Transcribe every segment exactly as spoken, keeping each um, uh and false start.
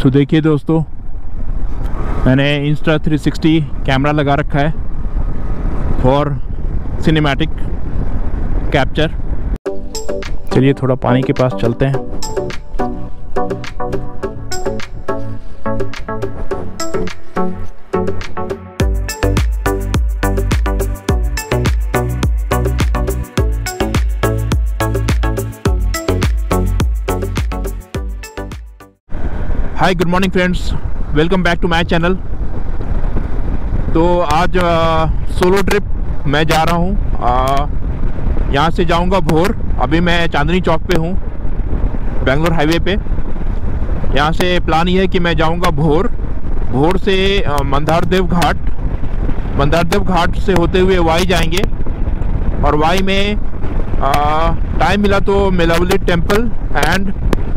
सो देखिए दोस्तों, मैंने इंस्टा थ्री सिक्सटी कैमरा लगा रखा है फॉर सिनेमैटिक कैप्चर। चलिए थोड़ा पानी के पास चलते हैं। Hi, good morning friends, welcome back to my channel. तो आज सोलो ट्रिप मैं जा रहा हूँ। यहाँ से जाऊँगा भोर। अभी मैं चांदनी चौक पे हूँ, बेंगलोर हाईवे पे। यहाँ से प्लान ये है कि मैं जाऊँगा भोर भोर से मंदारदेव घाट मंदारदेव घाट से होते हुए वाई जाएंगे, और वाई में टाइम मिला तो Melavali temple and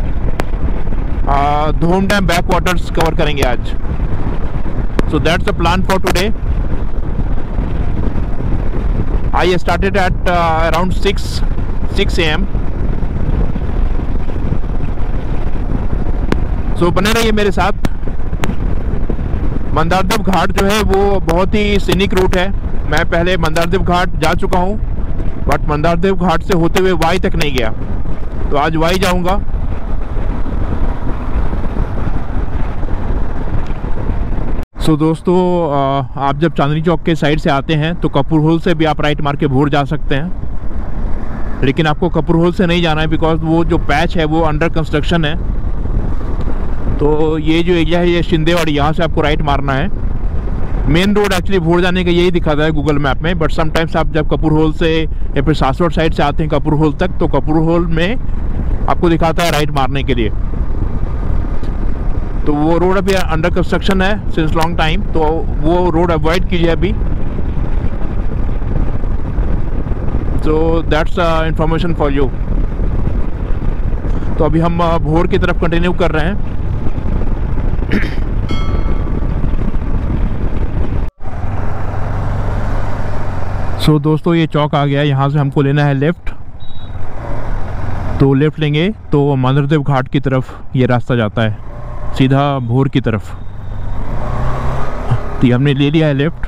Dhom dam back waters cover करेंगे आज। So that's the plan for today. I started at around six six A M. सो बने रहिए मेरे साथ। मंदारदेव घाट जो है वो बहुत ही सीनिक रूट है। मैं पहले मंदारदेव घाट जा चुका हूँ, बट मंदारदेव घाट से होते हुए वाई तक नहीं गया। तो आज वाई जाऊँगा। सो so, दोस्तों, आप जब चांदनी चौक के साइड से आते हैं तो कपूर होल से भी आप राइट मार के भोर जा सकते हैं, लेकिन आपको कपूर होल से नहीं जाना है, बिकॉज वो जो पैच है वो अंडर कंस्ट्रक्शन है। तो ये जो एरिया है ये शिंदेवाड़ी, यहाँ से आपको राइट मारना है। मेन रोड एक्चुअली भोर जाने का यही दिखाता है गूगल मैप में, बट समटाइम्स आप जब कपूर होल से या फिर सासवड़ साइड से आते हैं कपूर होल तक, तो कपूर होल में आपको दिखाता है राइट मारने के लिए। तो वो रोड अभी अंडर कंस्ट्रक्शन है सिंस लॉन्ग टाइम, तो वो रोड अवॉइड कीजिए अभी। So that's information for you. तो अभी हम भोर की तरफ कंटिन्यू कर रहे हैं। सो so, दोस्तों, ये चौक आ गया। यहाँ से हमको लेना है लेफ्ट। तो लेफ्ट लेंगे तो मंदारदेव घाट की तरफ ये रास्ता जाता है, सीधा भोर की तरफ। तो हमने ले लिया है लेफ्ट।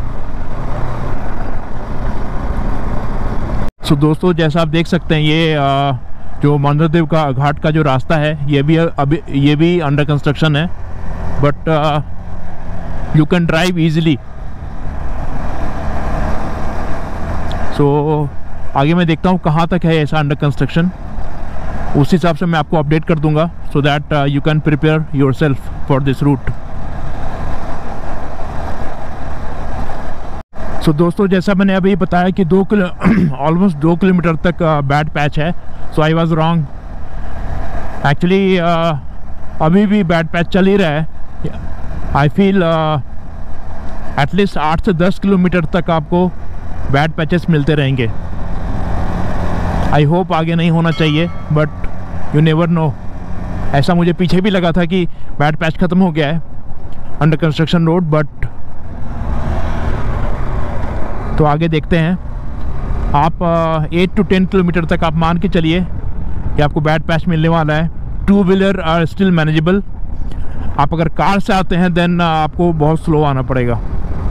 सो so, दोस्तों, जैसा आप देख सकते हैं ये आ, जो मंदारदेव का घाट का जो रास्ता है ये भी अभी ये भी अंडर कंस्ट्रक्शन है, but you can drive easily. So आगे मैं देखता हूँ कहाँ तक है ऐसा अंडर कंस्ट्रक्शन, उस हिसाब से मैं आपको अपडेट कर दूंगा, so that you can prepare yourself for this route. So दोस्तों, जैसा मैंने अभी बताया कि दो किलो ऑलमोस्ट दो किलोमीटर तक बैड पैच है। So I was wrong. Actually अभी भी बैड पैच चल ही रहा है। आई फील एटलीस्ट आठ से दस किलोमीटर तक आपको बैड पैचेस मिलते रहेंगे। आई होप आगे नहीं होना चाहिए, बट यू नेवर नो। ऐसा मुझे पीछे भी लगा था कि बैड पैच ख़त्म हो गया है अंडर कंस्ट्रक्शन रोड, बट तो आगे देखते हैं। आप एट टू टेन किलोमीटर तक आप मान के चलिए कि आपको बैड पैच मिलने वाला है। Two wheeler are still manageable. आप अगर कार से आते हैं देन आपको बहुत स्लो आना पड़ेगा।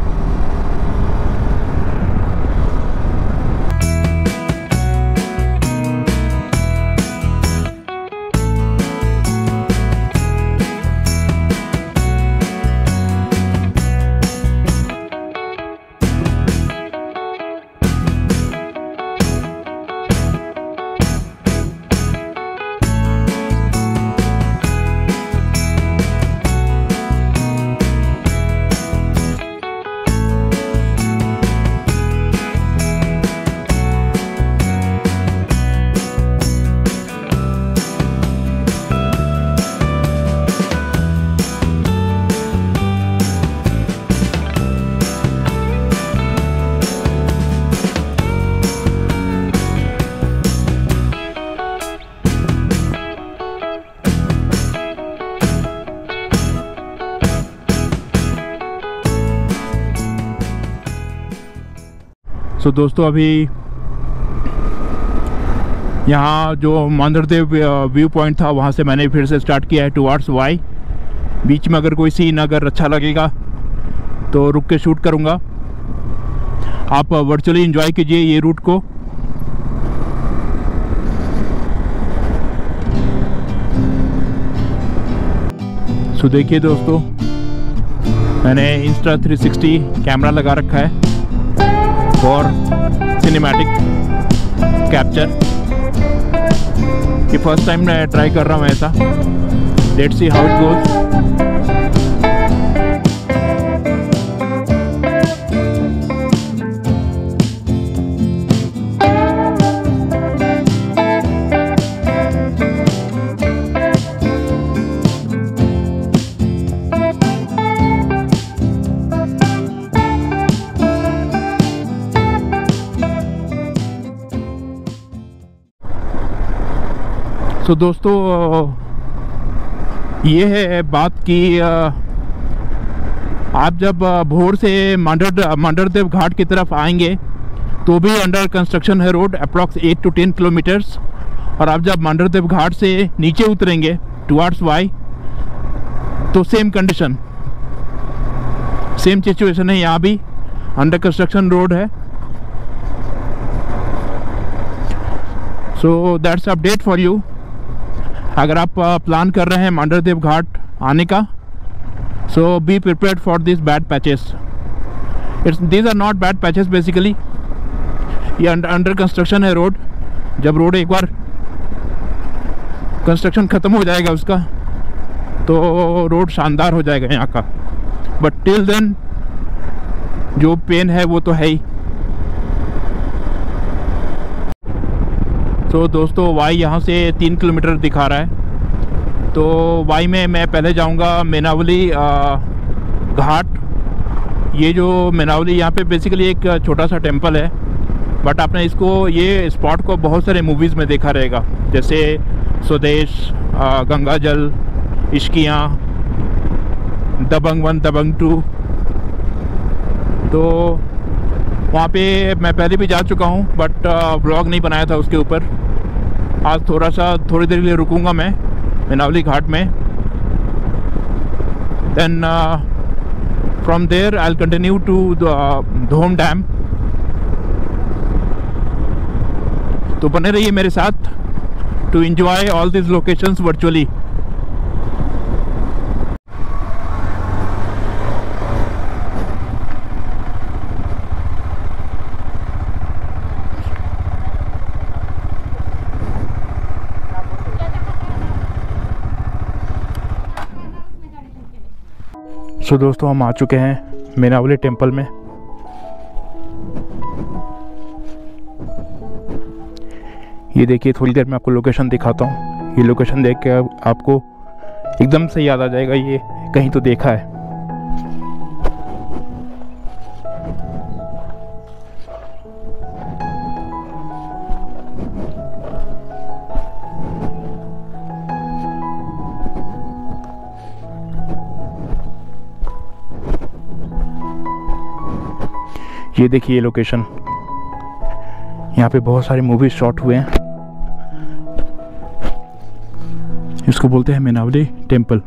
सो दोस्तों, अभी यहाँ जो मंदारदेव व्यू पॉइंट था वहाँ से मैंने फिर से स्टार्ट किया है टुवार्ड्स वाई। बीच में अगर कोई सीन अगर अच्छा लगेगा तो रुक के शूट करूँगा। आप वर्चुअली एंजॉय कीजिए ये रूट को। सो देखिए दोस्तों, मैंने इंस्टा थ्री सिक्सटी कैमरा लगा रखा है फॉर सिनेमैटिक कैप्चर। ये फर्स्ट टाइम मैं ट्राई कर रहा हूँ ऐसा। Let's see how it goes. तो दोस्तों ये है बात कि आप जब भोर से मांडर मांडरदेव घाट की तरफ आएंगे तो भी अंडर कंस्ट्रक्शन है road, approx eight to ten kilometres. और आप जब मांडरदेव घाट से नीचे उतरेंगे टुवार्ड्स वाई तो सेम कंडीशन, सेम सिचुएशन है। यहाँ भी अंडर कंस्ट्रक्शन रोड है। So that's update for you. अगर आप प्लान कर रहे हैं मांडरदेव घाट आने का, so be prepared for this bad patches. It's these are not bad patches basically. ये अंडर कंस्ट्रक्शन है रोड। जब रोड एक बार कंस्ट्रक्शन ख़त्म हो जाएगा उसका तो रोड शानदार हो जाएगा यहाँ का। बट टिल देन जो पेन है वो तो है ही। तो दोस्तों वाई यहाँ से तीन किलोमीटर दिखा रहा है। तो वाई में मैं पहले जाऊँगा मेनावली घाट। ये जो मेनावली यहाँ पे बेसिकली एक छोटा सा टेंपल है, बट आपने इसको ये स्पॉट को बहुत सारे मूवीज़ में देखा रहेगा, जैसे स्वदेश, गंगा जल, इश्कियाँ, दबंग वन, दबंग टू। तो वहाँ पे मैं पहले भी जा चुका हूँ, बट ब्लॉग नहीं बनाया था उसके ऊपर। आज थोड़ा सा थोड़ी देर के लिए रुकूंगा मैं मेनावली घाट में। Then from there I will continue to Dhom dam. तो बने रहिए मेरे साथ to enjoy all this locations virtually. So so, दोस्तों हम आ चुके हैं मेनावली टेंपल में। ये देखिए, थोड़ी देर में आपको लोकेशन दिखाता हूँ। ये लोकेशन देख के आपको एकदम से याद आ जाएगा ये कहीं तो देखा है। ये देखिए ये लोकेशन, यहाँ पे बहुत सारे मूवीज शॉट हुए हैं। इसको बोलते हैं मेनावली टेंपल।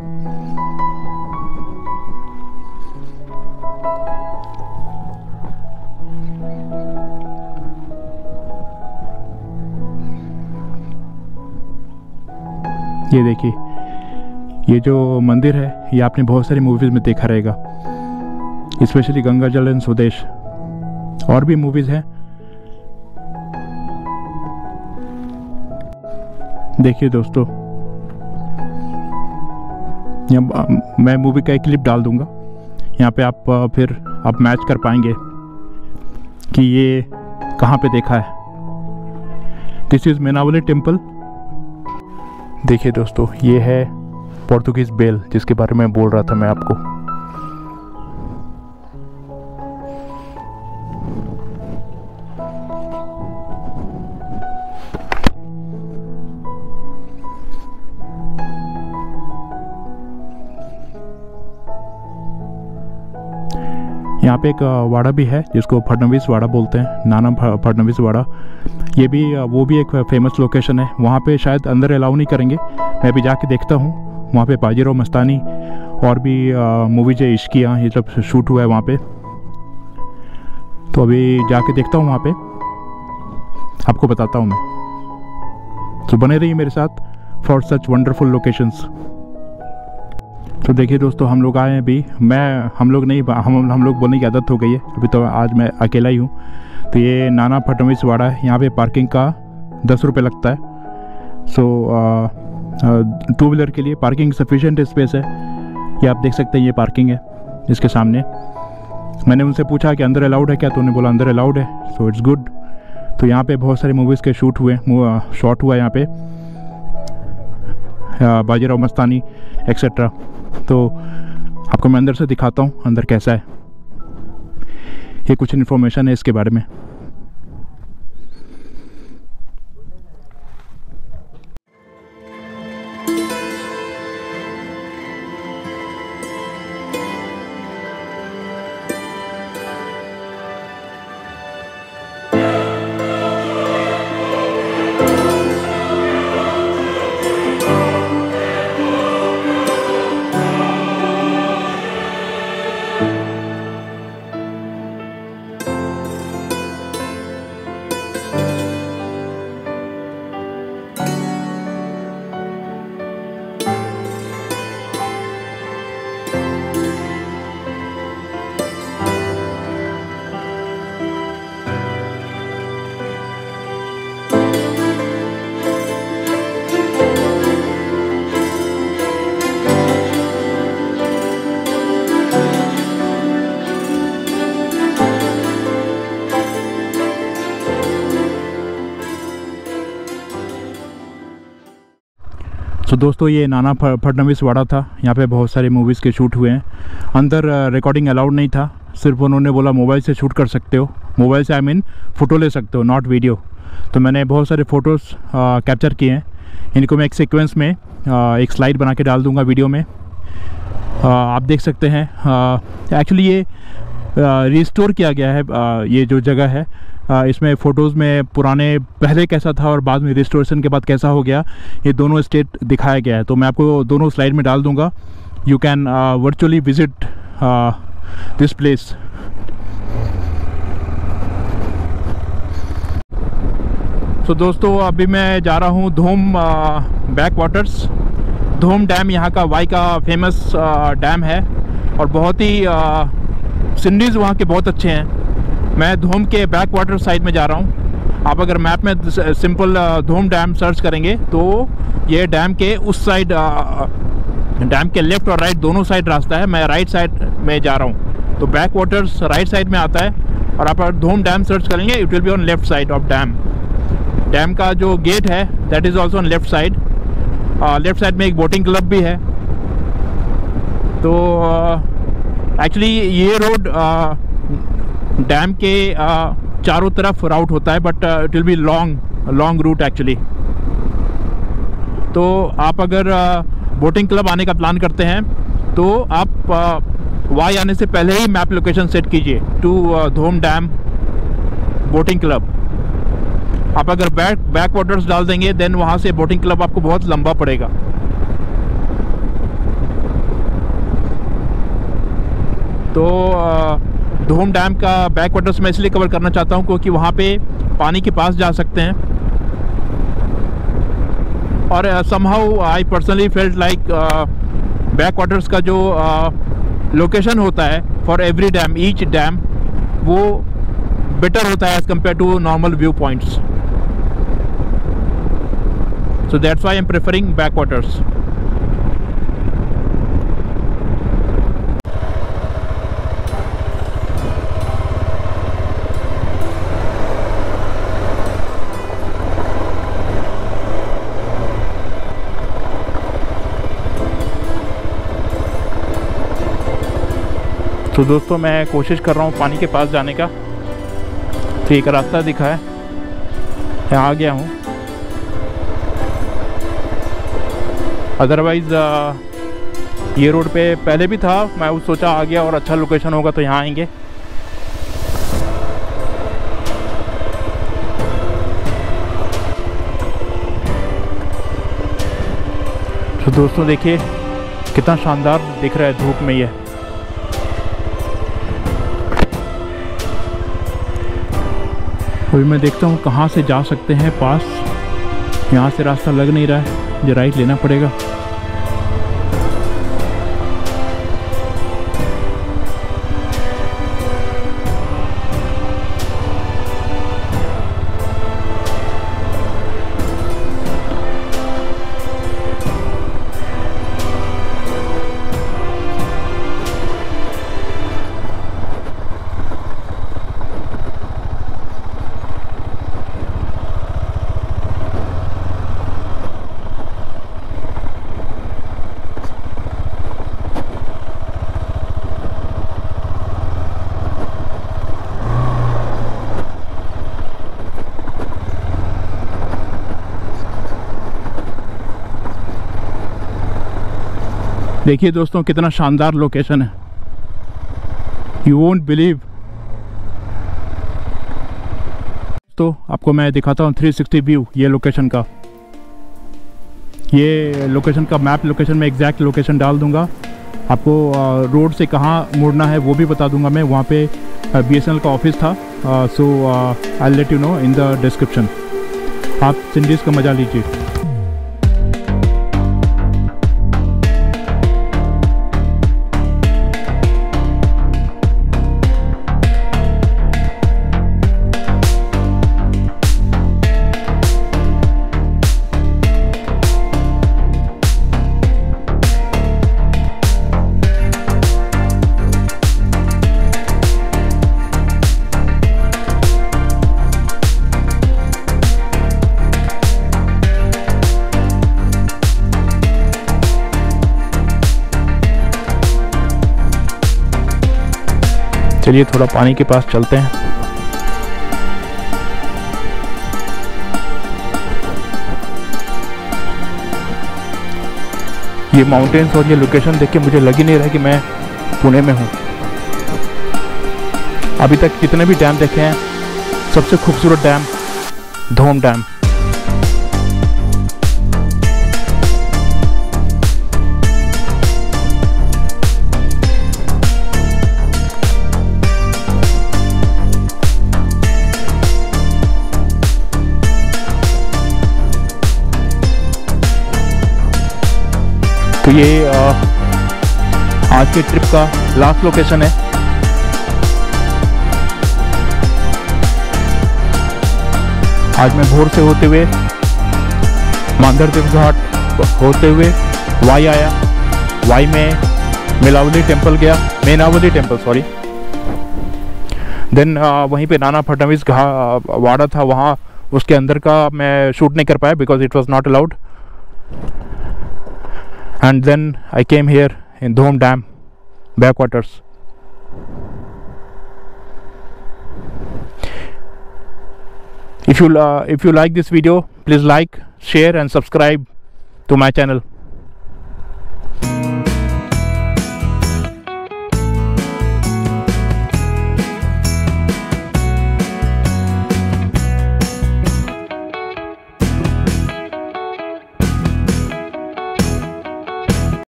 ये देखिए, ये जो मंदिर है ये आपने बहुत सारी मूवीज में देखा रहेगा, स्पेशली गंगा जल एंड स्वदेश। और भी मूवीज हैं। देखिए दोस्तों, यहाँ मैं मूवी का एक क्लिप डाल दूंगा, यहाँ पे आप फिर आप मैच कर पाएंगे कि ये कहाँ पे देखा है। This is Menavali temple. देखिए दोस्तों, ये है पोर्तुगीज बेल जिसके बारे में बोल रहा था मैं आपको। यहाँ पे एक वाड़ा भी है जिसको फडणवीस वाड़ा बोलते हैं, नाना फडणवीस वाड़ा। ये भी वो भी एक फेमस लोकेशन है। वहाँ पे शायद अंदर अलाउ नहीं करेंगे, मैं भी जाके देखता हूँ। वहाँ पे बाजीराव मस्तानी और भी मूवीज है, इश्किया, ये सब शूट हुआ है वहाँ पे। तो अभी जाके देखता हूँ वहाँ पे, आपको बताता हूँ मैं। तो बने रहिए मेरे साथ फॉर सच वंडरफुल लोकेशंस। तो देखिए दोस्तों, हम लोग आए हैं अभी, मैं हम लोग नहीं हम हम लोग बोलने की आदत हो गई है, अभी तो आज मैं अकेला ही हूँ। तो ये नाना फडणवीस वाड़ा है, यहाँ पे पार्किंग का दस रुपये लगता है। सो टू व्हीलर के लिए पार्किंग सफिशिएंट स्पेस है, ये आप देख सकते हैं, ये पार्किंग है इसके सामने। मैंने उनसे पूछा कि अंदर अलाउड है क्या, तो उन्होंने बोला अंदर अलाउड है, सो इट्स गुड। तो यहाँ पे बहुत सारे मूवीज़ के शूट हुए, शॉट हुआ यहाँ पे, बाजीराव मस्तानी एक्सेट्रा। तो आपको मैं अंदर से दिखाता हूँ अंदर कैसा है, ये कुछ इन्फॉर्मेशन है इसके बारे में। तो दोस्तों, ये नाना फडणवीस वाड़ा था, यहाँ पे बहुत सारे मूवीज़ के शूट हुए हैं। अंदर रिकॉर्डिंग अलाउड नहीं था, सिर्फ उन्होंने बोला मोबाइल से शूट कर सकते हो, मोबाइल से आई मीन फ़ोटो ले सकते हो, नॉट वीडियो। तो मैंने बहुत सारे फ़ोटोज़ कैप्चर किए हैं, इनको मैं एक सीक्वेंस में आ, एक स्लाइड बना के डाल दूँगा वीडियो में, आ, आप देख सकते हैं। एक्चुअली ये रिस्टोर किया गया है, आ, ये जो जगह है, आ, इसमें फ़ोटोज़ में पुराने पहले कैसा था और बाद में रिस्टोरेशन के बाद कैसा हो गया, ये दोनों स्टेट दिखाया गया है। तो मैं आपको दोनों स्लाइड में डाल दूंगा, you can virtually visit this place. तो दोस्तों, अभी मैं जा रहा हूँ धूम बैक वाटर्स। धूम डैम यहाँ का वाई का फेमस डैम है और बहुत ही सीनरीज वहाँ के बहुत अच्छे हैं। मैं धूम के बैक वाटर साइड में जा रहा हूँ। आप अगर मैप में सिंपल धूम डैम सर्च करेंगे तो ये डैम के उस साइड, डैम के लेफ्ट और राइट दोनों साइड रास्ता है। मैं राइट साइड में जा रहा हूँ, तो बैक वाटर्स राइट साइड में आता है। और आप अगर धूम डैम सर्च करेंगे, it will be on left side of dam. Dam का जो गेट है that is also on left side. Left side में एक बोटिंग क्लब भी है। तो एक्चुअली uh, ये रोड डैम के uh, चारों तरफ राउट होता है, but it will be long long route actually. तो आप अगर बोटिंग uh, क्लब आने का प्लान करते हैं तो आप वाई uh, आने से पहले ही मैप लोकेशन सेट कीजिए to Dhoom dam boating club. आप अगर बैक बैक वाटर्स डाल देंगे देन वहाँ से बोटिंग क्लब आपको बहुत लंबा पड़ेगा। तो धूम डैम का बैक वाटर्स मैं इसलिए कवर करना चाहता हूँ क्योंकि वहाँ पे पानी के पास जा सकते हैं। और somehow I personally felt like back waters का जो लोकेशन uh, होता है for every dam, each dam, वो बेटर होता है as compared to normal view points. So that's why I'm preferring backwaters. तो दोस्तों, मैं कोशिश कर रहा हूँ पानी के पास जाने का। तो एक रास्ता दिखा है, यहाँ आ गया हूँ। अदरवाइज़ ये रोड पे पहले भी था, मैं उस सोचा आ गया और अच्छा लोकेशन होगा तो यहाँ आएंगे। तो दोस्तों देखिए, कितना शानदार दिख रहा है धूप में ये। अभी मैं देखता हूँ कहाँ से जा सकते हैं पास। यहाँ से रास्ता लग नहीं रहा है, मुझे राइट लेना पड़ेगा। देखिए दोस्तों कितना शानदार लोकेशन है, यू वोंट बिलीव। तो आपको मैं दिखाता हूँ थ्री सिक्सटी व्यू ये लोकेशन का। ये लोकेशन का मैप लोकेशन में एग्जैक्ट लोकेशन डाल दूंगा। आपको रोड से कहाँ मुड़ना है वो भी बता दूंगा मैं। वहाँ पे बी एस एन एल का ऑफिस था, so I let you know in the description. आप सिंडीज का मज़ा लीजिए। चलिए थोड़ा पानी के पास चलते हैं। ये माउंटेन्स और ये लोकेशन देख के मुझे लग ही नहीं रहा कि मैं पुणे में हूँ। अभी तक कितने भी डैम देखे हैं, सबसे खूबसूरत डैम धोम डैम। तो ये आ, आज के ट्रिप का लास्ट लोकेशन है। आज मैं भोर से होते हुए मांदरदेव घाट होते हुए वाई आया। वाई में मेलावली टेम्पल गया, मेनावली टेम्पल सॉरी। देन वहीं पे नाना फडणवीस घा वाड़ा था, वहाँ उसके अंदर का मैं शूट नहीं कर पाया because it was not allowed. And then I came here in Dhom Dam backwaters. If you uh, if you like this video, please like, share and subscribe to my channel.